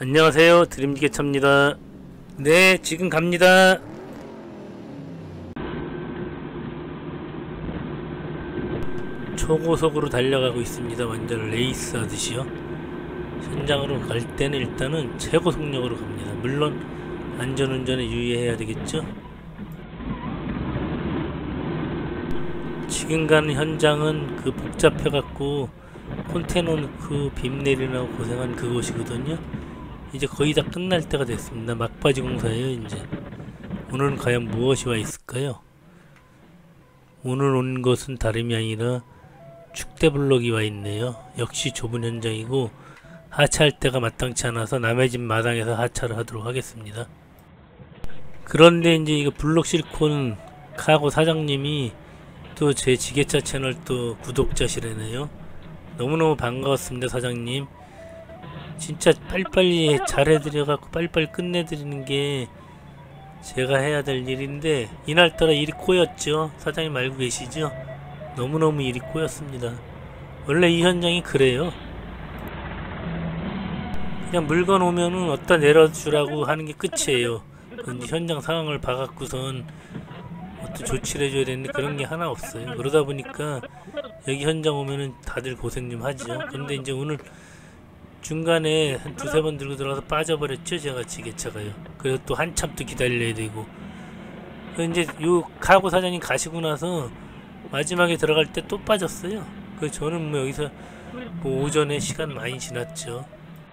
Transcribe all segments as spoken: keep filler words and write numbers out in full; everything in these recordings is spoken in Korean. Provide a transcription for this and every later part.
안녕하세요, 드림지게차입니다. 네, 지금 갑니다. 초고속으로 달려가고 있습니다. 완전 레이스 하듯이요. 현장으로 갈 때는 일단은 최고 속력으로 갑니다. 물론 안전운전에 유의해야 되겠죠. 지금 가는 현장은 그 복잡해갖고 컨테이너 넣고 빔 내리느라고 고생한 그곳이거든요. 이제 거의 다 끝날 때가 됐습니다. 막바지 공사예요. 이제 오늘은 과연 무엇이 와 있을까요? 오늘 온 것은 다름이 아니라 축대블럭이 와 있네요. 역시 좁은 현장이고 하차할 때가 마땅치 않아서 남의 집 마당에서 하차를 하도록 하겠습니다. 그런데 이제 이거 블록 실콘 카고 사장님이 또 제 지게차 채널 또 구독자시라네요. 너무너무 반가웠습니다. 사장님 진짜 빨리빨리 잘해드려갖고 빨리빨리 끝내드리는 게 제가 해야 될 일인데 이날따라 일이 꼬였죠. 사장님 알고 계시죠? 너무너무 일이 꼬였습니다. 원래 이 현장이 그래요. 그냥 물건 오면은 어디다 내려주라고 하는 게 끝이에요. 근데 현장 상황을 봐갖고선 어떤 조치를 해줘야 되는데 그런 게 하나 없어요. 그러다 보니까 여기 현장 오면은 다들 고생 좀 하죠. 근데 이제 오늘 중간에 한 두세 번 들고 들어가서 빠져버렸죠. 제가 지게차가요. 그래서 또 한참 또 기다려야 되고. 이제 요 카고 사장님 가시고 나서 마지막에 들어갈 때 또 빠졌어요. 그래서 저는 뭐 여기서 뭐 오전에 시간 많이 지났죠.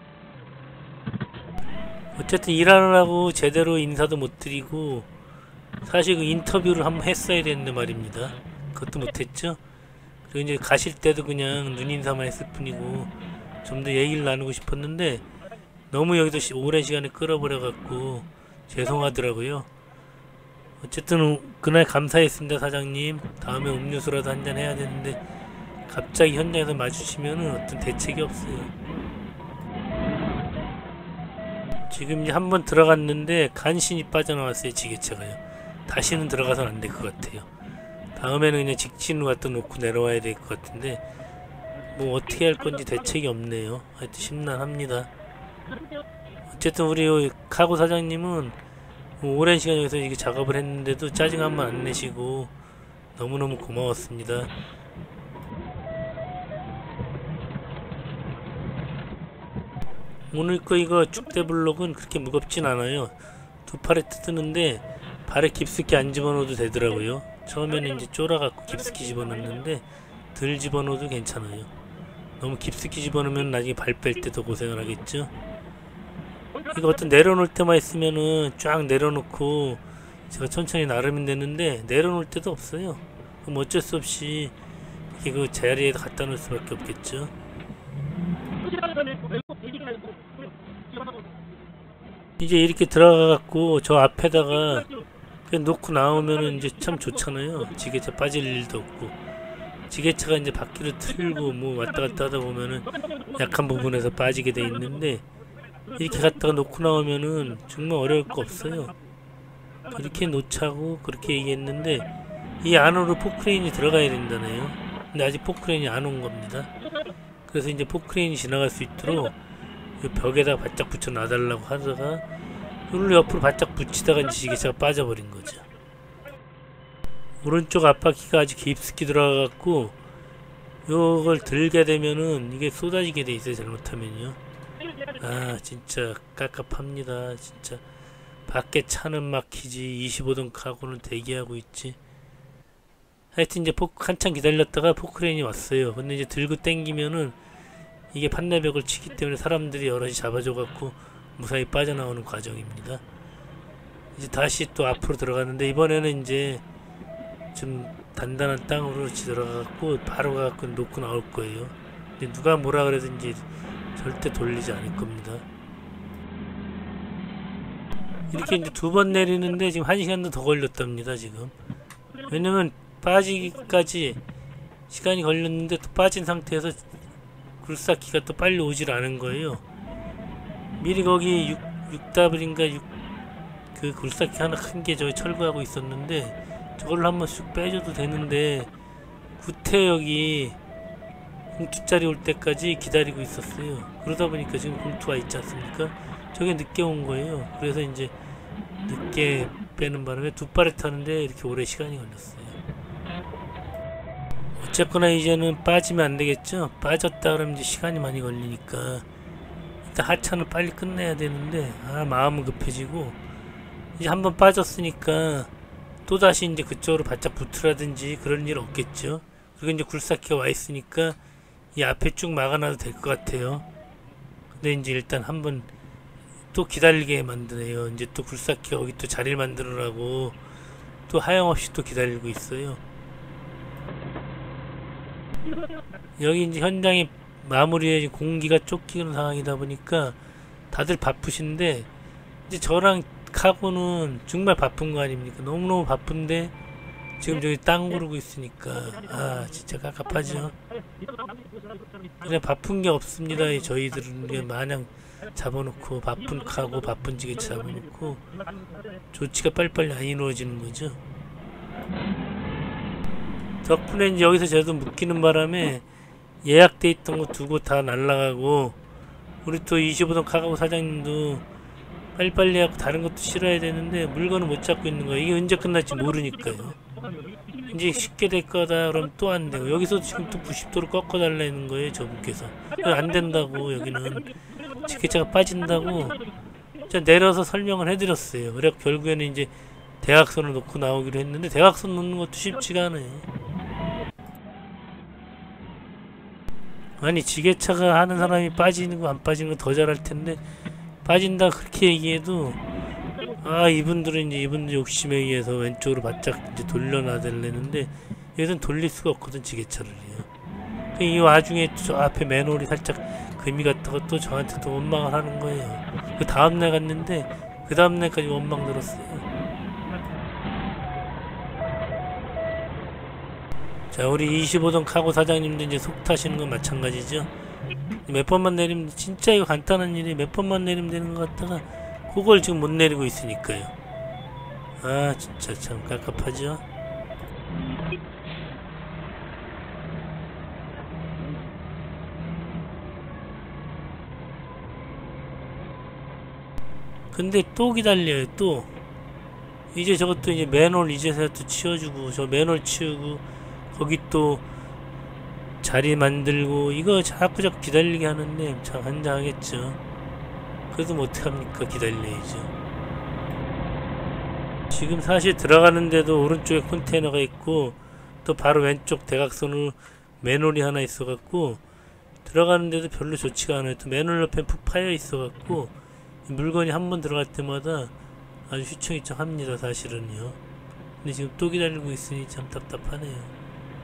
어쨌든 일하느라고 제대로 인사도 못 드리고 사실 그 인터뷰를 한번 했어야 되는데 말입니다. 그것도 못했죠. 그리고 이제 가실 때도 그냥 눈인사만 했을 뿐이고 좀 더 얘기를 나누고 싶었는데 너무 여기서 시, 오랜 시간을 끌어버려갖고 죄송하더라고요. 어쨌든 그날 감사했습니다. 사장님 다음에 음료수라도 한잔 해야 되는데 갑자기 현장에서 마주치면은 어떤 대책이 없어요. 지금 이제 한번 들어갔는데 간신히 빠져나왔어요. 지게차가요. 다시는 들어가서는 안 될 것 같아요. 다음에는 그냥 직진으로 갖다 놓고 내려와야 될 것 같은데 뭐 어떻게 할 건지 대책이 없네요. 하여튼 심란합니다. 어쨌든 우리 카고 사장님은 뭐 오랜 시간 여기서 이게 작업을 했는데도 짜증 한 번 안 내시고 너무너무 고마웠습니다. 오늘 거 이거 축대블록은 그렇게 무겁진 않아요. 두 팔에 뜯는데 발에 깊숙이 안 집어넣어도 되더라고요. 처음에는 이제 쫄아갖고 깊숙이 집어넣는데 덜 집어넣어도 괜찮아요. 너무 깊숙이 집어넣으면 나중에 발 뺄 때 더 고생을 하겠죠. 이거 어떤 내려놓을 때만 있으면은 쫙 내려놓고 제가 천천히 나르면 되는데 내려놓을 때도 없어요. 그럼 어쩔 수 없이 이게 그 자리에 갖다 놓을 수밖에 없겠죠. 이제 이렇게 들어가갖고 저 앞에다가 그냥 놓고 나오면은 이제 참 좋잖아요. 지게차 빠질 일도 없고. 지게차가 이제 바퀴를 틀고 뭐 왔다 갔다 하다 보면은 약한 부분에서 빠지게 돼 있는데 이렇게 갖다가 놓고 나오면은 정말 어려울 거 없어요. 그렇게 놓자고 그렇게 얘기했는데 이 안으로 포크레인이 들어가야 된다네요. 근데 아직 포크레인이 안 온 겁니다. 그래서 이제 포크레인이 지나갈 수 있도록 이 벽에다 바짝 붙여 놔달라고 하다가 이걸 옆으로 바짝 붙이다가 이제 지게차가 빠져버린 거죠. 오른쪽 앞바퀴가 아주 깊숙이 들어가갖고 요걸 들게 되면은 이게 쏟아지게 돼 있어요. 잘못하면요. 아 진짜 깝깝합니다. 진짜 밖에 차는 막히지 이십오 동 카고는 대기하고 있지. 하여튼 이제 포크 한참 기다렸다가 포크레인이 왔어요. 근데 이제 들고 땡기면은 이게 판내벽을 치기 때문에 사람들이 여럿이 잡아줘갖고 무사히 빠져나오는 과정입니다. 이제 다시 또 앞으로 들어가는데 이번에는 이제 좀 단단한 땅으로 들어가갖고 바로 가갖고 놓고 나올 거예요. 근데 누가 뭐라 그래든지 절대 돌리지 않을 겁니다. 이렇게 이제 두 번 내리는데 지금 한 시간도 더 걸렸답니다. 지금 왜냐면 빠지기까지 시간이 걸렸는데 또 빠진 상태에서 굴삭기가 또 빨리 오질 않은 거예요. 미리 거기 육 더블유인가 그 굴삭기 하나 큰 게 저기 철거하고 있었는데 저걸로 한번 쑥 빼줘도 되는데 구태역이 공투자리 올 때까지 기다리고 있었어요. 그러다 보니까 지금 공투가 있지 않습니까? 저게 늦게 온 거예요. 그래서 이제 늦게 빼는 바람에 두 발에 타는데 이렇게 오래 시간이 걸렸어요. 어쨌거나 이제는 빠지면 안 되겠죠? 빠졌다 그러면 이제 시간이 많이 걸리니까 일단 하차는 빨리 끝내야 되는데, 아, 마음은 급해지고, 이제 한번 빠졌으니까 또다시 이제 그쪽으로 바짝 붙으라든지 그런 일 없겠죠? 그리고 이제 굴삭기가 와 있으니까 이 앞에 쭉 막아놔도 될 것 같아요. 근데 이제 일단 한번 또 기다리게 만드네요. 이제 또 굴삭기가 거기 또 자리를 만들으라고 또 하염없이 또 기다리고 있어요. 여기 이제 현장이 마무리에 공기가 쫓기는 상황이다 보니까 다들 바쁘신데, 이제 저랑 카고는 정말 바쁜 거 아닙니까? 너무너무 바쁜데 지금 저기 땅 고르고 있으니까 아 진짜 깝깝하죠. 그냥 바쁜 게 없습니다. 저희들은 마냥 잡아놓고 바쁜 카고 바쁜 지게차 잡아놓고 조치가 빨리빨리 안 이루어지는 거죠. 덕분에 이제 여기서 저도 묶이는 바람에 예약돼 있던 거 두고 다 날라가고, 우리 또 이십오 동 카고 사장님도 빨리빨리 하고 다른 것도 실어야 되는데 물건을 못 잡고 있는 거예요. 이게 언제 끝날지 모르니까요. 이제 쉽게 될 거다 그러면 또 안 되고, 여기서 지금 또 구십 도로 꺾어 달라는 거예요, 저분께서. 안 된다고, 여기는 지게차가 빠진다고 진짜 내려서 설명을 해드렸어요. 그래 결국에는 이제 대각선을 놓고 나오기로 했는데, 대각선 놓는 것도 쉽지가 않아요. 아니 지게차가 하는 사람이 빠지는 거 안 빠지는 거 더 잘할 텐데, 빠진다 그렇게 얘기해도 아 이분들은 이제 이분들 욕심에 의해서 왼쪽으로 바짝 이제 돌려놔야 되려는데 얘는 돌릴 수가 없거든, 지게차를요. 이 와중에 저 앞에 맨홀이 살짝 금이 갔다가 또 저한테 또 원망을 하는 거예요. 그 다음날 갔는데 그 다음날까지 원망 들었어요. 자, 우리 이십오 동 카고 사장님도 이제 속 타시는 건 마찬가지죠. 몇 번만 내리면, 진짜 이거 간단한 일이 몇 번만 내리면 되는 것 같다가 그걸 지금 못 내리고 있으니까요. 아 진짜 참 깝깝하죠. 근데 또 기다려요. 또 이제 저것도 이제 맨홀 이제서야 또 치워주고, 저 맨홀 치우고 거기 또 자리 만들고, 이거 자꾸 자꾸 기다리게 하는데 참 환장하겠죠. 그래도 뭐 어떡합니까, 기다려야죠. 지금 사실 들어가는데도 오른쪽에 컨테이너가 있고 또 바로 왼쪽 대각선으로 맨홀이 하나 있어갖고 들어가는데도 별로 좋지가 않아요. 또 맨홀 옆에 푹 파여 있어갖고 물건이 한 번 들어갈 때마다 아주 휘청휘청합니다, 사실은요. 근데 지금 또 기다리고 있으니 참 답답하네요.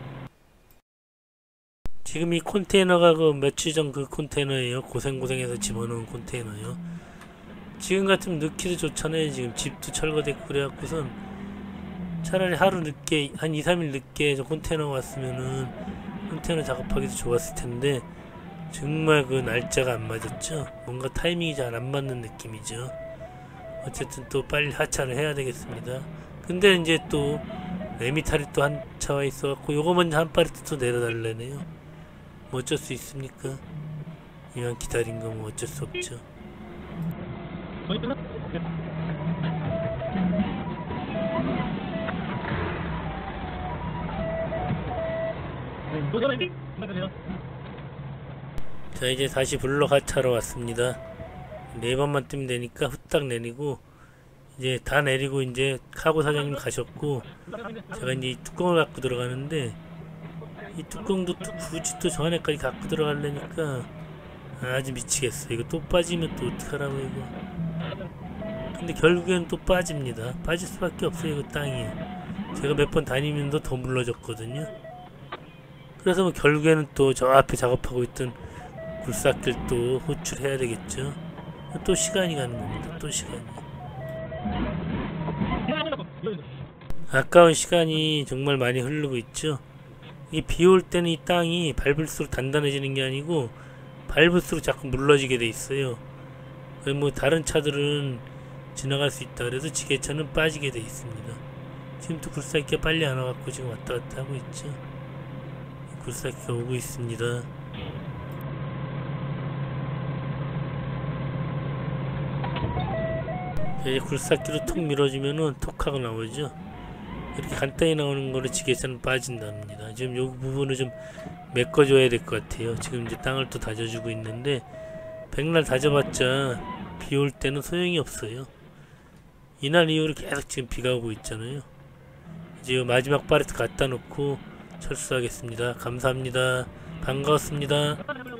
지금 이 컨테이너가 그 며칠 전 그 컨테이너예요. 고생고생해서 집어넣은 컨테이너요. 지금 같으면 넣기도 좋잖아요. 지금 집도 철거됐고 그래갖고선 차라리 하루 늦게, 한 이, 삼 일 늦게 저 컨테이너가 왔으면은 컨테이너 작업하기도 좋았을 텐데 정말 그 날짜가 안 맞았죠. 뭔가 타이밍이 잘 안 맞는 느낌이죠. 어쨌든 또 빨리 하차를 해야 되겠습니다. 근데 이제 또 레미탈이 또 한 차 와 있어갖고 요거 먼저 한 파리 또 내려달라네요. 뭐 어쩔 수 있습니까? 이왕 기다린 거 뭐 어쩔 수 없죠. 자, 이제 다시 블록 하차로 왔습니다. 네 번만 뜨면 되니까 후딱 내리고, 이제 다 내리고 이제 카고 사장님 가셨고 제가 이제 이 뚜껑을 갖고 들어가는데, 이 뚜껑도 또 굳이 또 저 안에까지 갖고 들어가려니까 아주 미치겠어. 이거 또 빠지면 또 어떡하라고 이거. 근데 결국엔 또 빠집니다. 빠질 수밖에 없어요. 이거 땅이 제가 몇 번 다니면서 더 물러졌거든요. 그래서 뭐 결국에는 또 저 앞에 작업하고 있던 굴삭길 또 호출해야 되겠죠. 또 시간이 가는 겁니다. 또 시간이. 아까운 시간이 정말 많이 흐르고 있죠. 이 비 올 때는 이 땅이 밟을수록 단단해지는 게 아니고 밟을수록 자꾸 물러지게 돼 있어요. 뭐 다른 차들은 지나갈 수 있다 그래서 지게차는 빠지게 돼 있습니다. 지금 또 굴삭기가 빨리 안 와갖고 지금 왔다 갔다 하고 있죠. 굴삭기가 오고 있습니다. 이제 굴삭기로 톡 밀어주면은 톡 하고 나오죠. 이렇게 간단히 나오는 거를 지게차는 빠진답니다. 지금 요 부분을 좀 메꿔줘야 될 것 같아요. 지금 이제 땅을 또 다져주고 있는데 백날 다져봤자 비 올 때는 소용이 없어요. 이날 이후로 계속 지금 비가 오고 있잖아요. 이제 마지막 바레트 갖다 놓고 철수하겠습니다. 감사합니다. 반가웠습니다.